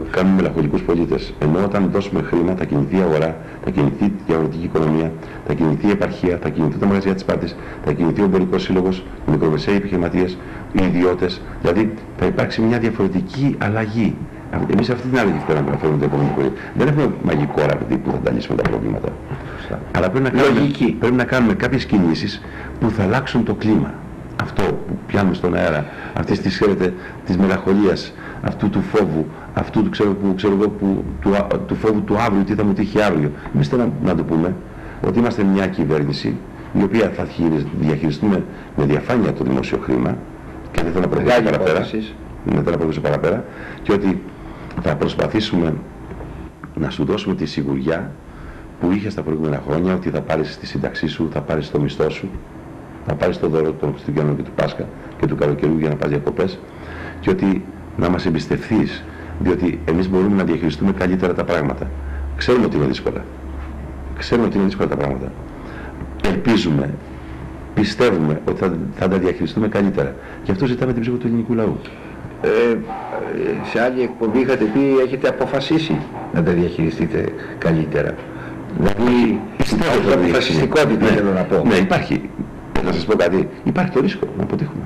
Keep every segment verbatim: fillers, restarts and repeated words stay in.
κάνουμε μελαγχολικούς πολίτες. Ενώ όταν δώσουμε χρήμα θα κινηθεί η αγορά, θα κινηθεί η αγροτική οικονομία, θα κινηθεί η επαρχία, θα κινηθεί τα μαγαζιά της Σπάρτης, θα κινηθεί ο εμπορικός σύλλογος, οι μικρομεσαίοι επιχειρηματίες, οι ιδιώτες. Δηλαδή θα υπάρξει μια διαφορετική αλλαγή. Εμείς αυτή την αλλαγή θέλουμε να φέρουμε το επόμενο πολύ. Δεν έχουμε μαγικό ραβδί που θα τα λύσουμε τα προβλήματα. Αλλά πρέπει να, κάνουμε, πρέπει να κάνουμε κάποιες κινήσεις που θα αλλάξουν το κλίμα. Αυτό που πιάνουμε στον αέρα, αυτής της, ξέρετε, της μελαγχολίας, αυτού του φόβου, αυτού του, ξέρω, που, ξέρω, που, του, του φόβου του αύριο, τι θα μου τύχει αύριο. Εμείς θέλουμε να, να το πούμε ότι είμαστε μια κυβέρνηση η οποία θα διαχειριστούμε με διαφάνεια το δημόσιο χρήμα και δεν θα να προχωρήσω παραπέρα, δεν θα να προχωρήσω παραπέρα και ότι θα προσπαθήσουμε να σου δώσουμε τη σιγουριά που είχε στα προηγούμενα χρόνια, ότι θα πάρεις τη σύνταξή σου, θα πάρεις το μισθό σου, θα πάρεις το δώρο των Χριστουγέννων και του Πάσχα και του καλοκαιριού για να πας διακοπές και ότι να μας εμπιστευθείς, διότι εμείς μπορούμε να διαχειριστούμε καλύτερα τα πράγματα. Ξέρουμε ότι είναι δύσκολα. Ξέρουμε ότι είναι δύσκολα τα πράγματα. Ελπίζουμε, πιστεύουμε ότι θα, θα τα διαχειριστούμε καλύτερα. Γι' αυτό ζητάμε την ψήφο του ελληνικού λαού. Ε, σε άλλη εκπομπή είχατε πει έχετε αποφασίσει να τα διαχειριστείτε καλύτερα. Δηλαδή, υπάρχει αποφασιστικότητα, ναι, θέλω να πω. Ναι, υπάρχει. Να σας πω κάτι. Υπάρχει το ρίσκο να αποτύχουμε.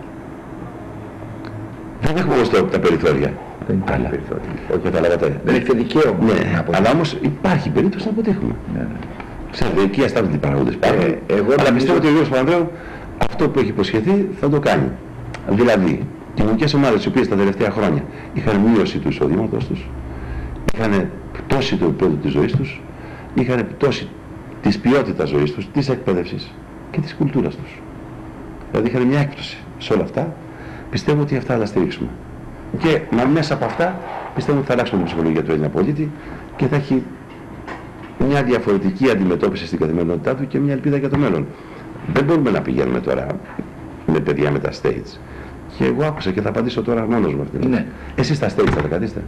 Δεν έχουμε όμως τα περιθώρια. Δεν υπάρχει αλλά, περιθώρια. Όχι, καταλάβατε. Δεν έχετε δικαίωμα. Ναι, να αλλά όμως υπάρχει περίπτωση να αποτύχουμε. Ναι, ναι. Ξέρετε, εκεί αστάθονται οι παραγόντες πάνω. Ε, εγώ αλλά πιστεύω ότι ο κ. Παπανδρέου αυτό που έχει υποσχεθεί θα το κάνει. Δηλαδή, κοινωνικές ομάδες οι οποίες τα τελευταία χρόνια είχαν μείωση του εισοδήματος τους, είχαν πτώση του επίπεδου της ζωής τους, είχαν πτώση της ποιότητας ζωής τους, της εκπαίδευσης και της κουλτούρας τους. Δηλαδή είχαν μια έκπτωση σε όλα αυτά. Πιστεύω ότι αυτά θα τα στηρίξουμε. Και μα μέσα από αυτά πιστεύω ότι θα αλλάξουμε την ψυχολογία του Έλληνα πολίτη και θα έχει μια διαφορετική αντιμετώπιση στην καθημερινότητά του και μια ελπίδα για το μέλλον. Δεν μπορούμε να πηγαίνουμε τώρα με παιδιά με τα stage. Και εγώ άκουσα και θα απαντήσω τώρα μόνος μου αυτήν. Ναι. Εσείς στα stage θα τα κρατήσετε?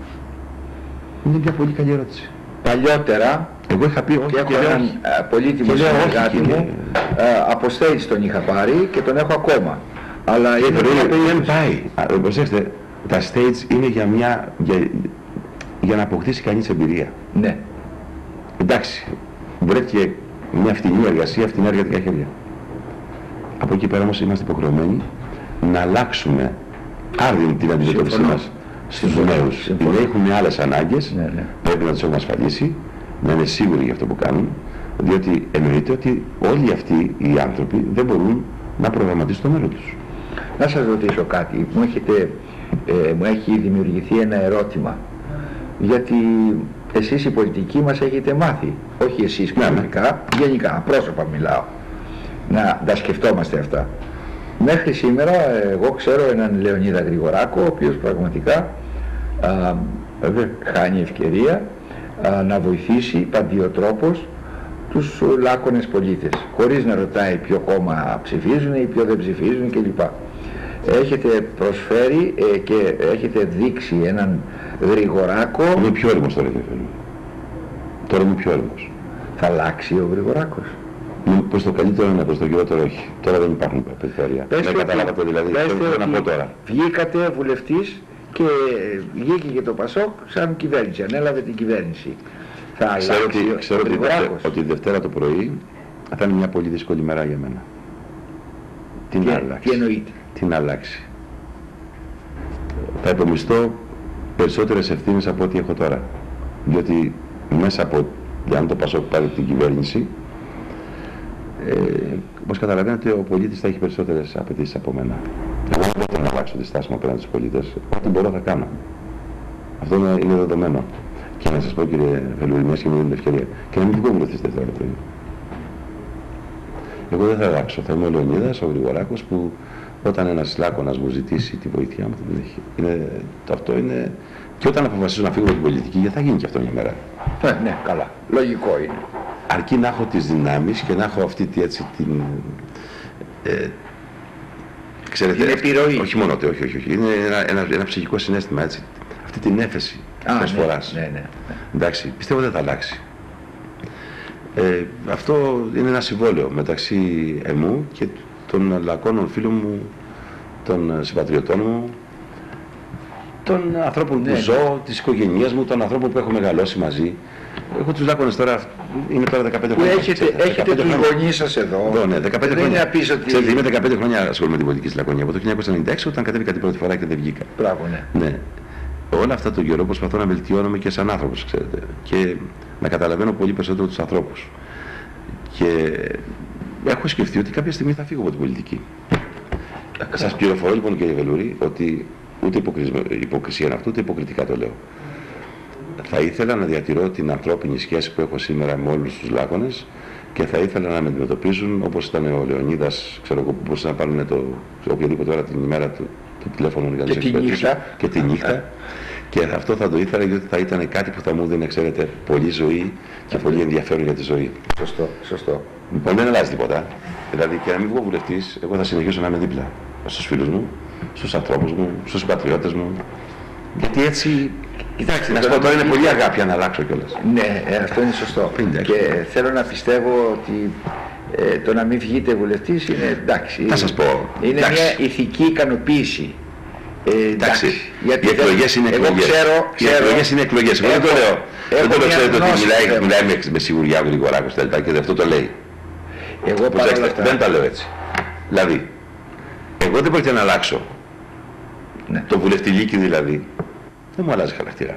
Είναι μια πολύ καλή ερώτηση. Παλιότερα, εγώ είχα πει όχι, και έχω έναν πολύτιμο συνεργάτη μου, από stage τον είχα πάρει και τον έχω ακόμα. Αλλά η δεν πάει. Προσέξτε, τα stage είναι για, μια, για, για να αποκτήσει κανείς εμπειρία. Ναι. Εντάξει, βρέθηκε μια φτηνή εργασία, φτηνά εργατικά χέρια. Από εκεί πέρα όμως είμαστε υποχρεωμένοι να αλλάξουμε άρδιν την αντιμετώπιση μας στους νέους. Οι νέοι έχουν άλλες ανάγκες, ναι, ναι. Πρέπει να τους έχουμε ασφαλίσει, να είναι σίγουροι για αυτό που κάνουν, διότι εννοείται ότι όλοι αυτοί οι άνθρωποι δεν μπορούν να προγραμματίσουν το μέλλον τους. Να σας ρωτήσω κάτι, μου, έχετε, ε, μου έχει δημιουργηθεί ένα ερώτημα, γιατί εσείς οι πολιτικοί μας έχετε μάθει, όχι εσείς κανονικά, ναι, γενικά, πρόσωπα μιλάω, να τα σκεφτόμαστε αυτά. Μέχρι σήμερα εγώ ξέρω έναν Λεωνίδα Γρηγοράκο, ο οποίος πραγματικά α, χάνει ευκαιρία α, να βοηθήσει παντιοτρόπως τους λάκωνες πολίτες, χωρίς να ρωτάει ποιο κόμμα ψηφίζουν ή ποιο δεν ψηφίζουν κλπ. Έχετε προσφέρει ε, και έχετε δείξει έναν Γρηγοράκο. Είναι πιο όριμος τώρα, τώρα είναι πιο όριμος. Θα αλλάξει ο Γρηγοράκος? Προς το καλύτερο ναι, προς το χειρότερο όχι. Τώρα δεν υπάρχουν περιθώρια. Δεν καταλάβατε δηλαδή, θέλω να πω τώρα. Βγήκατε βουλευτής και βγήκε και το Πασόκ σαν κυβέρνηση, ανέλαβε την κυβέρνηση. Θα ξέρω αλλάξει ότι, ο, ξέρω ο ότι, ότι Δευτέρα το πρωί θα είναι μια πολύ δύσκολη μέρα για μένα. Την τι, αλλάξει. Τι εννοείται? Την αλλάξει. Θα υπομισθώ περισσότερες ευθύνες από ό,τι έχω τώρα. Διότι μέσα από, αν το Πασόκ πάρει την κυβέρνηση, Ε, όπως καταλαβαίνετε, ο πολίτης θα έχει περισσότερες απαιτήσεις από μένα. Εγώ δεν μπορώ να αλλάξω τη στάση μου απέναντι στους πολίτες. Ό,τι μπορώ θα κάνω. Αυτό είναι, είναι δεδομένο. Και να σας πω, κύριε Βελούρη, μιας και μου δίνει την ευκαιρία, και να μην βγω βουλευτής Δευτέρα το πρωί. Εγώ δεν θα αλλάξω. Θα είμαι ο Λεωνίδας, ο Γρηγοράκος, που όταν ένας λάκωνας μου ζητήσει τη βοήθειά μου, θα την έχει. Είναι, το αυτό είναι. Και όταν αποφασίσω να φύγω από την πολιτική, γιατί θα γίνει και αυτό μια μέρα. Ε, ναι, καλά. Λογικό είναι. Αρκεί να έχω τις δυνάμεις και να έχω αυτή τη, έτσι, την, ε, ξέρετε, την επιρροή. Όχι μόνο, όχι, όχι, όχι. Είναι ένα, ένα, ένα ψυχικό συναίσθημα, έτσι. Αυτή την έφεση της ναι, φοράς. Ναι, ναι, ναι. Εντάξει, πιστεύω δεν θα αλλάξει. Ε, αυτό είναι ένα συμβόλαιο μεταξύ εμού και των λακώνων φίλων μου, των συμπατριωτών μου, των ανθρώπων που ναι, ζω, ναι. της οικογένειας μου, των ανθρώπων που έχω μεγαλώσει μαζί. Έχω τους Λάκωνες τώρα, είμαι τώρα δεκαπέντε χρόνια. Που έχετε, έχετε τους γονείς σας εδώ. εδώ ναι, δεκαπέντε δεν χρόνια. είναι απίσω ότι... Ξέρετε, είμαι δεκαπέντε χρόνια ασχολούμαι με την πολιτική στη Λακωνία. Από το χίλια εννιακόσια ενενήντα έξι όταν κατέβηκα την πρώτη φορά και δεν βγήκα. Μπράβο, ναι. ναι. Όλα αυτά τον καιρό προσπαθώ να βελτιώνομαι και σαν άνθρωπος, ξέρετε. Και να καταλαβαίνω πολύ περισσότερο τους ανθρώπους. Και έχω σκεφτεί ότι κάποια στιγμή θα φύγω από την πολιτική. Σας πληροφορώ λοιπόν κύριε Βελούρη ότι ούτε υποκρισία είναι αυτό, ούτε υποκριτικά το λέω. Θα ήθελα να διατηρώ την ανθρώπινη σχέση που έχω σήμερα με όλους τους Λάκωνες και θα ήθελα να με αντιμετωπίζουν όπως ήταν ο Λεωνίδας, ξέρω εγώ, που μπορούσε να πάρουν το οποιαδήποτε ώρα την ημέρα του το τηλέφωνο για να και, τη νύχτα. και τη νύχτα. Και αυτό θα το ήθελα γιατί θα ήταν κάτι που θα μου δίνει, ξέρετε, πολύ ζωή και πολύ ενδιαφέρον για τη ζωή. Σωστό, σωστό. Λοιπόν, δεν αλλάζει τίποτα. Δηλαδή και να μην βγω βουλευτής, εγώ θα συνεχίσω να είμαι δίπλα στους φίλους μου, στους ανθρώπους μου, στους πατριώτες μου. Γιατί έτσι, κοιτάξτε, να σου πω τώρα είναι πολύ αγάπη να αλλάξω κιόλας. Ναι, αυτό είναι σωστό. Και θέλω να πιστεύω ότι ε, το να μην βγείτε βουλευτής είναι εντάξει. Θα σας πω. Είναι εντάξει. μια ηθική ικανοποίηση. Ε, εντάξει, γιατί οι εκλογές είναι εκλογές. Ξέρω, ξέρω, οι εκλογές είναι εκλογές. Εγώ δεν το λέω. Δεν το λέω, ξέρετε ότι μιλάει, μιλάει με, με σιγουριά ο Γρηγοράκος και αυτό το λέει. Εγώ παρόλα αυτά... Δεν τα λέω έτσι. Δηλαδή, εγώ δεν πρόκειται να αλλάξω. Ναι. Το βουλευτηλίκι δηλαδή, δεν μου αλλάζει χαρακτήρα.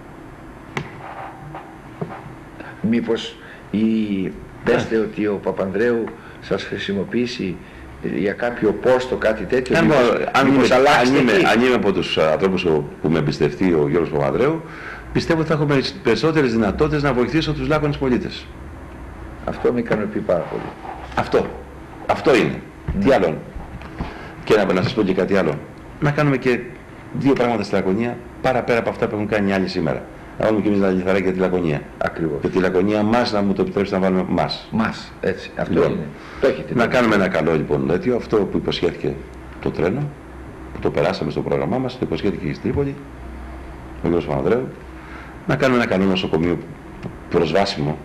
Μήπως η... πέστε ναι. ότι ο Παπανδρέου σας χρησιμοποιήσει για κάποιο πόστο, κάτι τέτοιο, αν, μήπως, αν, μήπως είμαι, αλλάξετε αν, είμαι, αν είμαι από τους ανθρώπους που με εμπιστευτεί ο Γιώργος Παπανδρέου, πιστεύω ότι θα έχω περισσότερες δυνατότητες να βοηθήσω τους Λάκωνες πολίτες. Αυτό με ικανοποιεί πάρα πολύ. Αυτό. Αυτό είναι. Mm. Τι άλλο. Και να, να σας πω και κάτι άλλο. Να κάνουμε και δύο πράγματα στη Λακωνία παραπέρα από αυτά που έχουν κάνει οι άλλοι σήμερα. Να βάλουμε και εμείς ένα λιθαράκι για τη Λακωνία. Ακριβώς. Και τη Λακωνία μας να μου το επιτρέψει να βάλουμε μας. Μας. Έτσι. Αυτό λοιπόν, είναι. Το έχετε. Να κάνουμε ένα καλό λοιπόν τέτοιο. Αυτό που υποσχέθηκε το τρένο, που το περάσαμε στο πρόγραμμά μας, το υποσχέθηκε και η Τρίπολη, ο κ. Παπανδρέου. Να κάνουμε ένα καλό νοσοκομείο προσβάσιμο.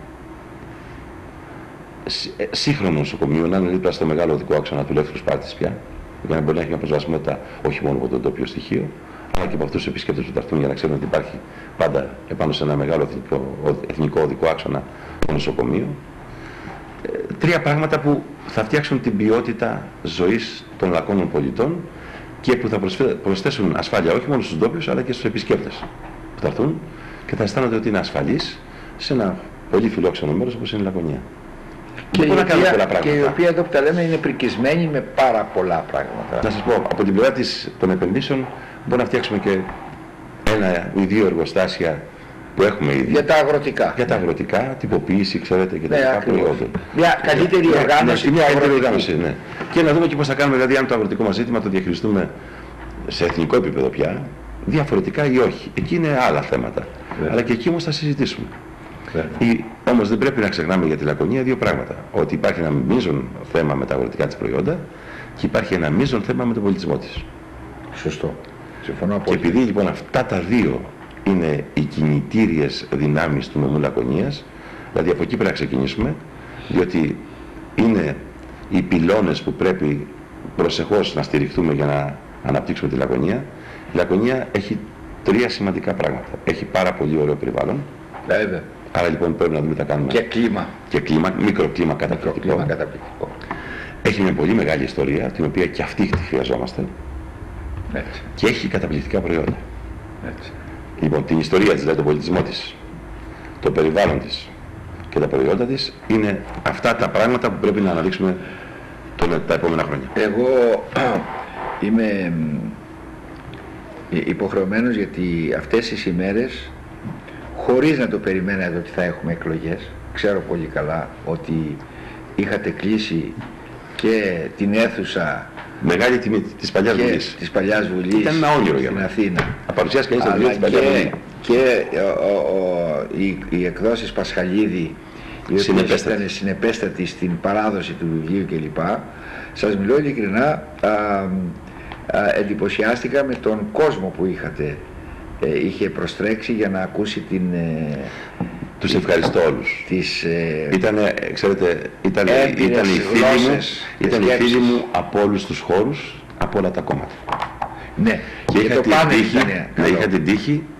Σύγχρονο νοσοκομείο, να είναι δίπλα στο μεγάλο οδικό άξονα του Ελεύθερου Σπάρτης πια, για να μπορεί να έχει μια προσβασιμότητα όχι μόνο από το τοπίο στοιχείο, αλλά και από αυτούς τους επισκέπτες που θα έρθουν για να ξέρουν ότι υπάρχει πάντα επάνω σε ένα μεγάλο εθνικό, εθνικό οδικό άξονα το νοσοκομείο. Ε, τρία πράγματα που θα φτιάξουν την ποιότητα ζωής των Λακώνων πολιτών και που θα προσθέσουν ασφάλεια όχι μόνο στους ντόπιους αλλά και στους επισκέπτες που θα έρθουν και θα αισθάνονται ότι είναι ασφαλείς σε ένα πολύ φιλόξενο μέρος όπως είναι η Λακωνία. Και, η οποία, και η οποία εδώ που τα λέμε είναι πρικισμένη με πάρα πολλά πράγματα. Να σας πω, από την πλευρά της, των επενδύσεων μπορούμε να φτιάξουμε και ένα ή δύο εργοστάσια που έχουμε ήδη. Για τα αγροτικά. Για τα αγροτικά, τυποποίηση, ξέρετε, και τα ναι, λοιπά προϊόντα. Μια καλύτερη μια, οργάνωση. Μια καλύτερη οργάνωση, ναι. Και να δούμε και πώς θα κάνουμε, δηλαδή αν το αγροτικό μας ζήτημα το διαχειριστούμε σε εθνικό επίπεδο πια, διαφορετικά ή όχι. Εκεί είναι άλλα θέματα. Yeah. Αλλά και εκεί όμως θα συζητήσουμε. Ή, όμως δεν πρέπει να ξεχνάμε για τη Λακωνία δύο πράγματα. Ότι υπάρχει ένα μείζον θέμα με τα αγροτικά της προϊόντα και υπάρχει ένα μείζον θέμα με τον πολιτισμό της. Σωστό. Συμφωνώ και επειδή λοιπόν αυτά τα δύο είναι οι κινητήριες δυνάμεις του νομού Λακωνίας, δηλαδή από εκεί πρέπει να ξεκινήσουμε, διότι είναι οι πυλώνες που πρέπει προσεχώς να στηριχτούμε για να αναπτύξουμε τη Λακωνία. Η Λακωνία έχει τρία σημαντικά πράγματα. Έχει πάρα πολύ ωραίο περιβάλλον. Βέβαια. Άρα λοιπόν πρέπει να δούμε τι θα κάνουμε. Και κλίμα. Και κλίμα, μικροκλίμα καταπληκτικό. Μικροκλίμα καταπληκτικό. Έχει μια πολύ μεγάλη ιστορία, την οποία και αυτή τη χρειαζόμαστε. Έτσι. Και έχει καταπληκτικά προϊόντα. Έτσι. Λοιπόν, την ιστορία της, δηλαδή τον πολιτισμό της, το περιβάλλον της και τα προϊόντα της, είναι αυτά τα πράγματα που πρέπει να αναδείξουμε τον, τα επόμενα χρόνια. Εγώ είμαι υποχρεωμένος γιατί αυτές τις ημέρες, χωρίς να το περιμένατε ότι θα έχουμε εκλογές, ξέρω πολύ καλά ότι είχατε κλείσει και την αίθουσα μεγάλη τιμή της Παλιάς Βουλής. Της Παλιάς Βουλής. Ήταν ένα όνειρο για μένα. Στην Αθήνα. Να παρουσιάσει κανείς τα βιβλία της Παλιάς Βουλής. Και ο, ο, οι, οι εκδόσεις Πασχαλίδη, οι οποίες ήταν συνεπέστατοι στην παράδοση του βιβλίου κλπ. Σας μιλώ ειλικρινά, α, α, εντυπωσιάστηκα με τον κόσμο που είχατε. Ε, είχε προστρέξει για να ακούσει την... Ε, τους ευχαριστώ όλους. Τις, ε, ήτανε, ξέρετε, ήτανε, ήταν οι φίλοι μου, ήταν οι φίλοι μου από όλους τους χώρους, από όλα τα κόμματα. Ναι, και είχα το την, πάνε τύχη, ήταν να είχα την τύχη